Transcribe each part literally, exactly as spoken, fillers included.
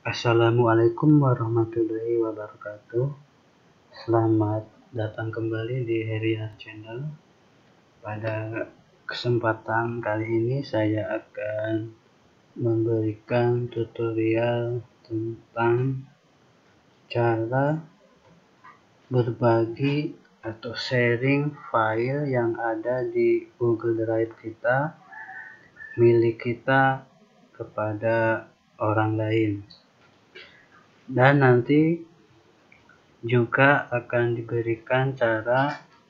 Assalamualaikum warahmatullahi wabarakatuh. Selamat datang kembali di Herias Channel. Pada kesempatan kali ini saya akan memberikan tutorial tentang cara berbagi atau sharing file yang ada di Google Drive kita, milik kita, kepada orang lain. Dan nanti juga akan diberikan cara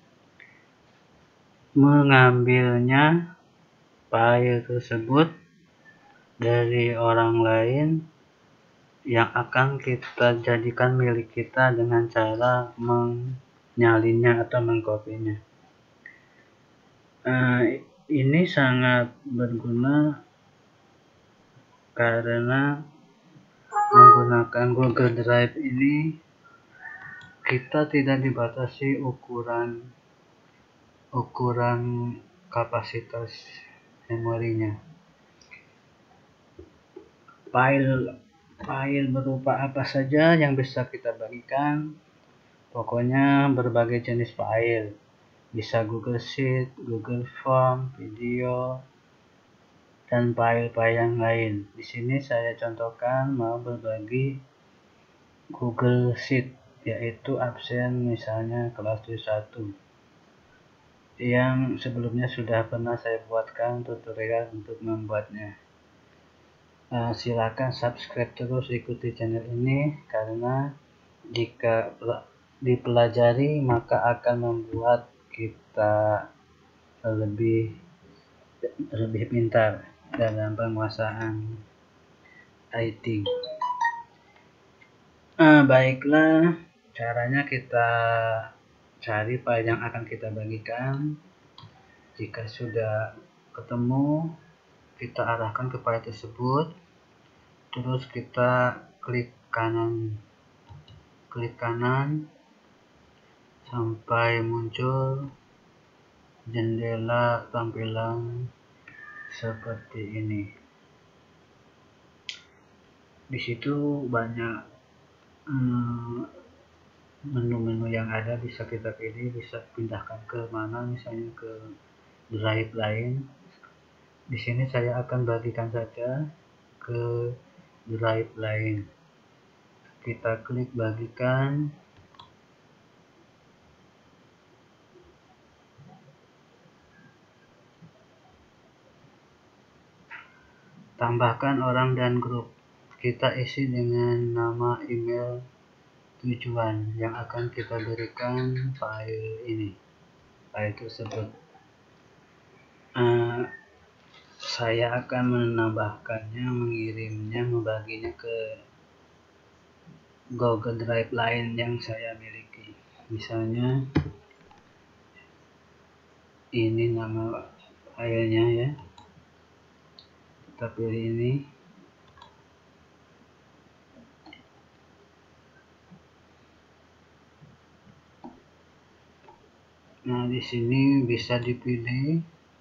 mengambilnya file tersebut dari orang lain yang akan kita jadikan milik kita dengan cara menyalinnya atau mengkopinya. Uh, ini sangat berguna karena menggunakan Google Drive ini kita tidak dibatasi ukuran ukuran kapasitas memorinya. File file berupa apa saja yang bisa kita bagikan, pokoknya berbagai jenis file, bisa Google Sheet, Google Form, video, dan file-file yang lain. Di sini saya contohkan mau berbagi Google Sheet, yaitu absen misalnya kelas tujuh satu yang sebelumnya sudah pernah saya buatkan tutorial untuk membuatnya. Uh, silakan subscribe terus, ikuti channel ini karena jika dipelajari maka akan membuat kita lebih lebih pintar dalam penguasaan I T. Uh, baiklah, caranya kita cari file yang akan kita bagikan. Jika sudah ketemu, kita arahkan ke file tersebut, terus kita klik kanan klik kanan sampai muncul jendela tampilan seperti ini. Di situ banyak menu-menu hmm, yang ada, bisa kita pilih, bisa pindahkan ke mana, misalnya ke drive lain. Di sini saya akan bagikan saja ke drive lain. Kita klik bagikan. Tambahkan orang dan grup. Kita isi dengan nama, email, tujuan yang akan kita berikan file ini, file tersebut. Uh, saya akan menambahkannya, mengirimnya, membaginya ke Google Drive lain yang saya miliki. Misalnya ini nama filenya ya, kita pilih ini. Nah, di sini bisa dipilih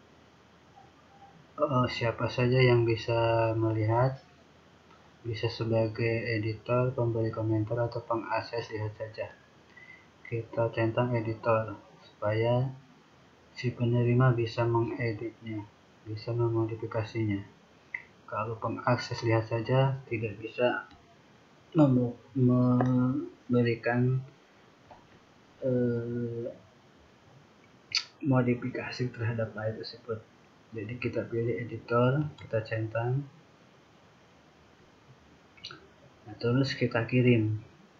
uh, siapa saja yang bisa melihat, bisa sebagai editor, pemberi komentar, atau pengakses, lihat saja. Kita centang editor supaya si penerima bisa mengeditnya, bisa memodifikasinya. Kalau pengakses lihat saja, tidak bisa memberikan eh, modifikasi terhadap file tersebut. Jadi kita pilih editor, kita centang, nah, terus kita kirim.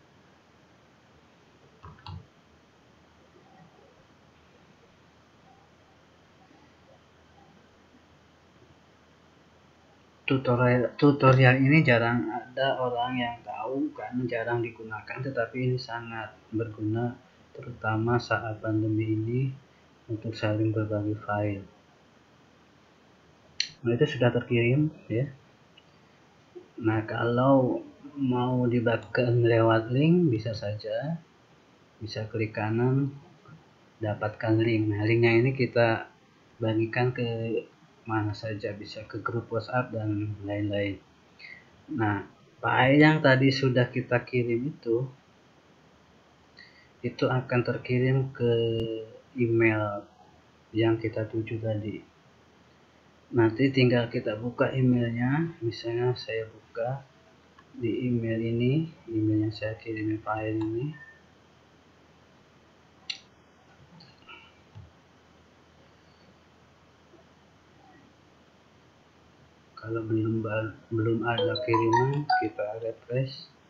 Tutorial tutorial ini jarang ada orang yang tahu karena jarang digunakan, tetapi ini sangat berguna terutama saat pandemi ini untuk saling berbagi file. Nah, itu sudah terkirim ya. Nah, kalau mau dibagikan lewat link bisa saja, bisa klik kanan, dapatkan link. Nah, linknya ini kita bagikan ke mana saja, bisa ke grup WhatsApp dan lain-lain. Nah, File yang tadi sudah kita kirim itu itu akan terkirim ke email yang kita tuju tadi. Nanti tinggal kita buka emailnya. Misalnya saya buka di email ini, email yang saya kirim file ini. Kalau belum belum ada kiriman, kita refresh.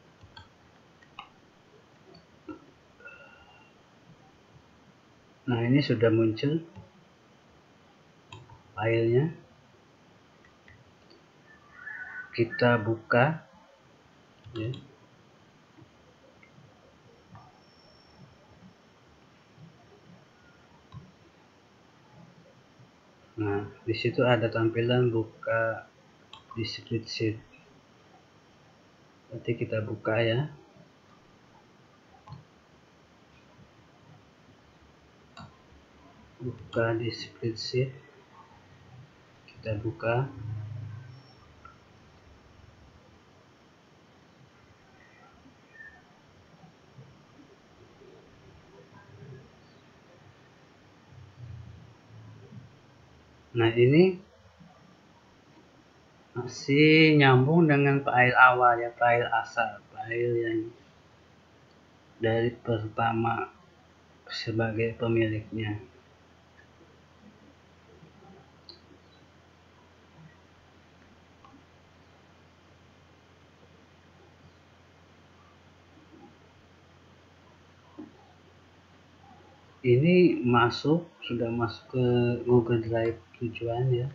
Nah, ini sudah muncul filenya. Kita buka ya. Nah, di situ ada tampilan buka di spreadsheet. Nanti kita buka ya. Buka di spreadsheet. Kita buka. Nah, ini masih nyambung dengan file awal ya, file asal, file yang dari pertama sebagai pemiliknya. Ini masuk, sudah masuk ke Google Drive tujuan ya.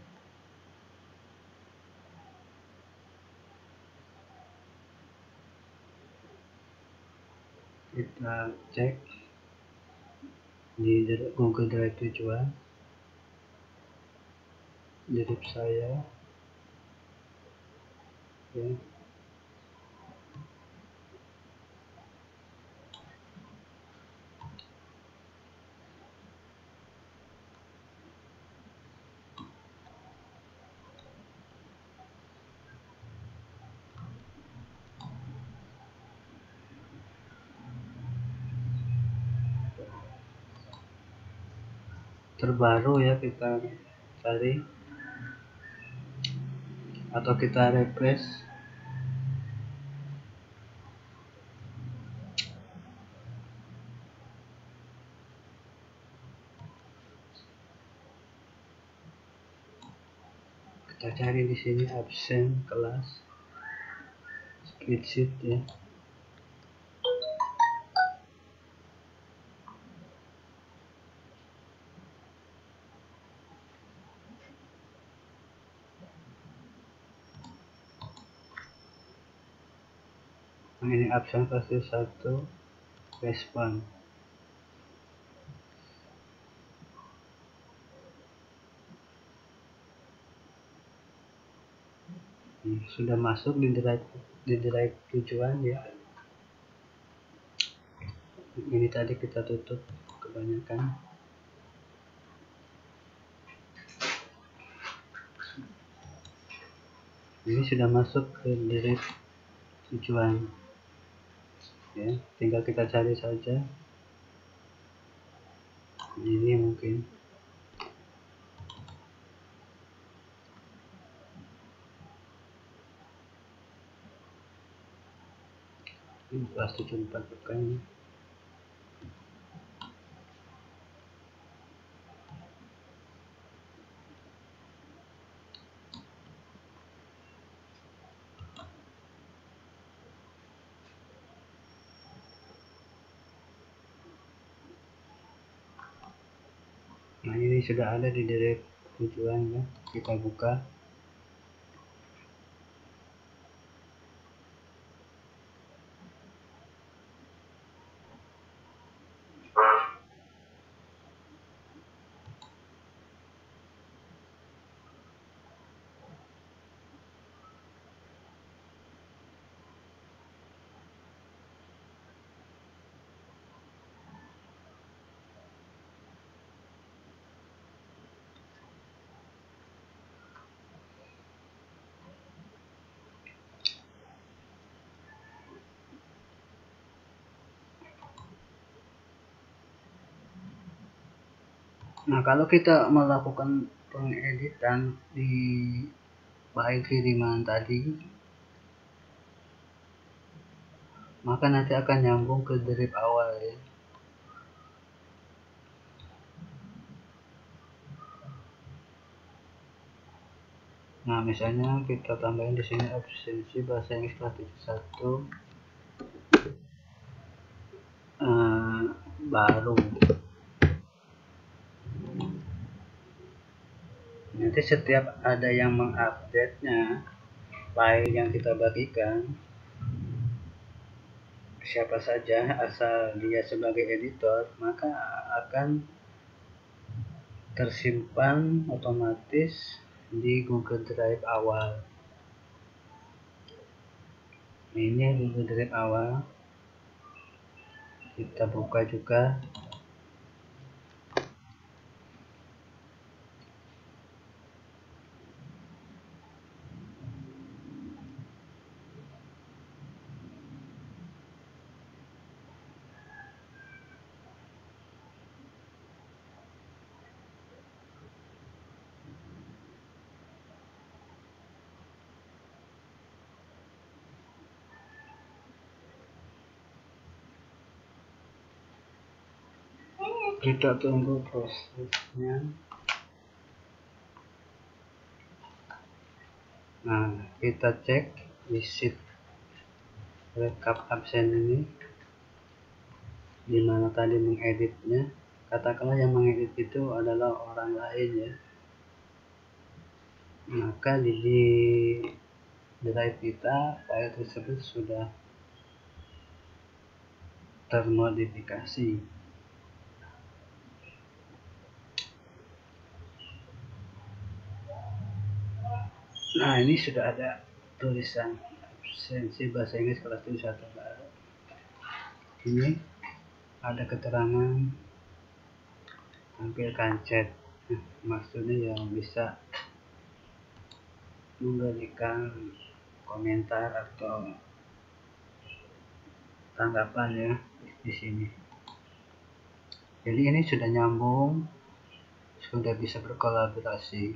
Kita cek di Google Drive tujuan, drive saya ya. Terbaru ya, kita cari atau kita refresh. Kita cari di sini absen kelas spreadsheet ya. Nah, ini absen pasti satu respon. Hmm, sudah masuk di drive di drive tujuan ya. Ini tadi kita tutup kebanyakan. Ini sudah masuk ke drive tujuan ya, tinggal kita cari saja. Ini mungkin ini kelas tujuh puluh empat bukan. Nah, ini sudah ada di drive tujuan ya. Kita buka. Nah, kalau kita melakukan pengeditan di file kiriman tadi, maka nanti akan nyambung ke drive awal ya. Nah, misalnya kita tambahin di sini absensi bahasa Inggris kelas tujuh satu uh, baru. Nanti setiap ada yang mengupdate-nya file yang kita bagikan, siapa saja asal dia sebagai editor, maka akan tersimpan otomatis di Google Drive awal. Ini Google Drive awal, kita buka juga. Kita tunggu prosesnya. Nah, kita cek visit rekap absen ini, dimana tadi mengeditnya. Katakanlah yang mengedit itu adalah orang lain ya, maka di, di drive kita file tersebut sudah termodifikasi. Nah, ini sudah ada tulisan absensi bahasa Inggris kelas tujuh satu baru. Ini ada keterangan tampilkan chat. Nah, maksudnya yang bisa memberikan komentar atau tanggapan ya di sini. Jadi ini sudah nyambung, sudah bisa berkolaborasi.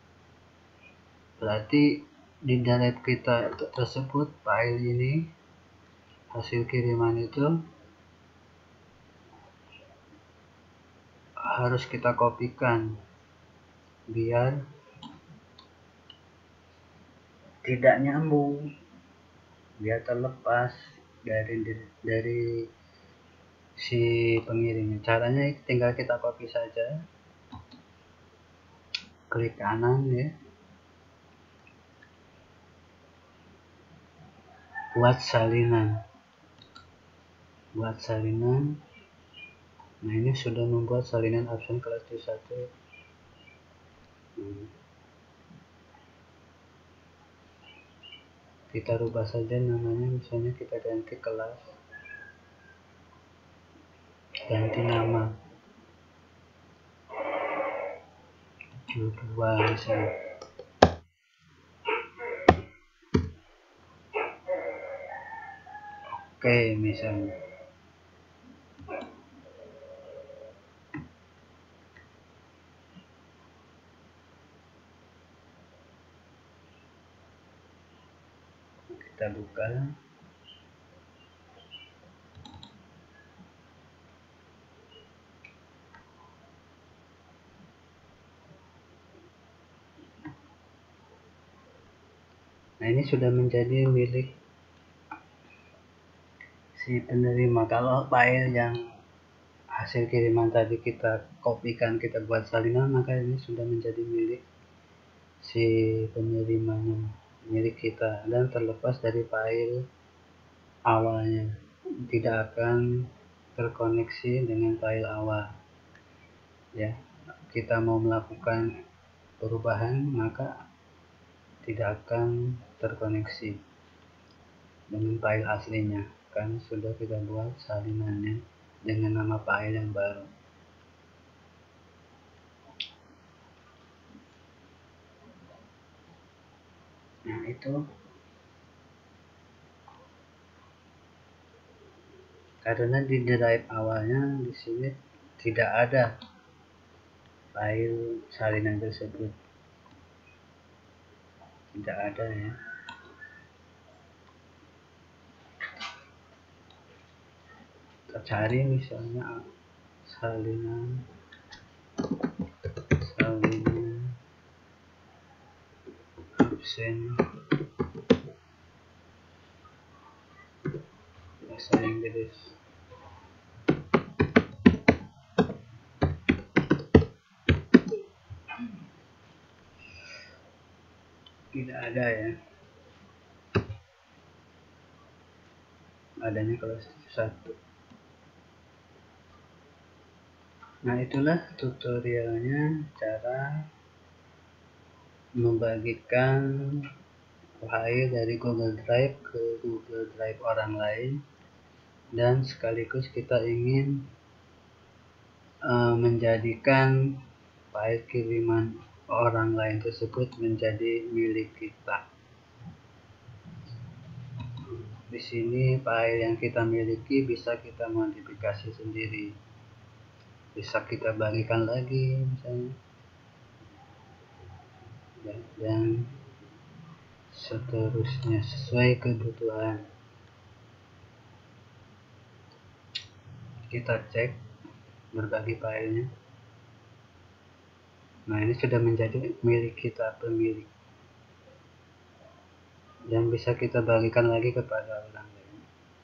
Berarti di drive kita tersebut file ini, hasil kiriman itu harus kita kopikan biar tidak nyambung, biar terlepas dari dari si pengirimnya. Caranya tinggal kita copy saja, klik kanan ya, buat salinan buat salinan. Nah, ini sudah membuat salinan absen kelas tujuh satu. hmm. Kita rubah saja namanya, misalnya kita ganti kelas, ganti nama dua misalnya. Oke, misalnya kita buka. Nah, ini sudah menjadi milik si penerima. Kalau file yang hasil kiriman tadi kita kopikan, kita buat salinan, maka ini sudah menjadi milik si penerimanya, milik kita, dan terlepas dari file awalnya, tidak akan terkoneksi dengan file awal ya. Kita mau melakukan perubahan, maka tidak akan terkoneksi dengan file aslinya, kan sudah kita buat salinannya dengan nama file yang baru. Nah, itu karena di drive awalnya di sini tidak ada file salinan tersebut. Tidak ada ya. Kita cari misalnya salinan salinan absen bahasa Inggris. Tidak ada ya. Adanya kalau satu. Nah, itulah tutorialnya cara membagikan file dari Google Drive ke Google Drive orang lain, dan sekaligus kita ingin uh, menjadikan file kiriman orang lain tersebut menjadi milik kita. Di sini file yang kita miliki bisa kita modifikasi sendiri, bisa kita bagikan lagi misalnya, dan seterusnya sesuai kebutuhan. Kita cek berbagi filenya. Nah, ini sudah menjadi milik kita, pemilik, dan bisa kita bagikan lagi kepada orang lain.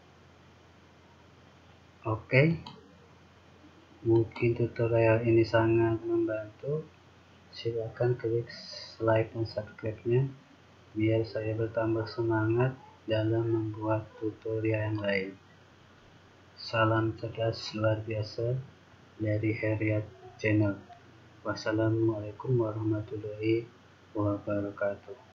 Oke, mungkin tutorial ini sangat membantu. Silakan klik like dan subscribe-nya biar saya bertambah semangat dalam membuat tutorial yang lain. Salam cerdas luar biasa dari Heriat Channel. Wassalamualaikum warahmatullahi wabarakatuh.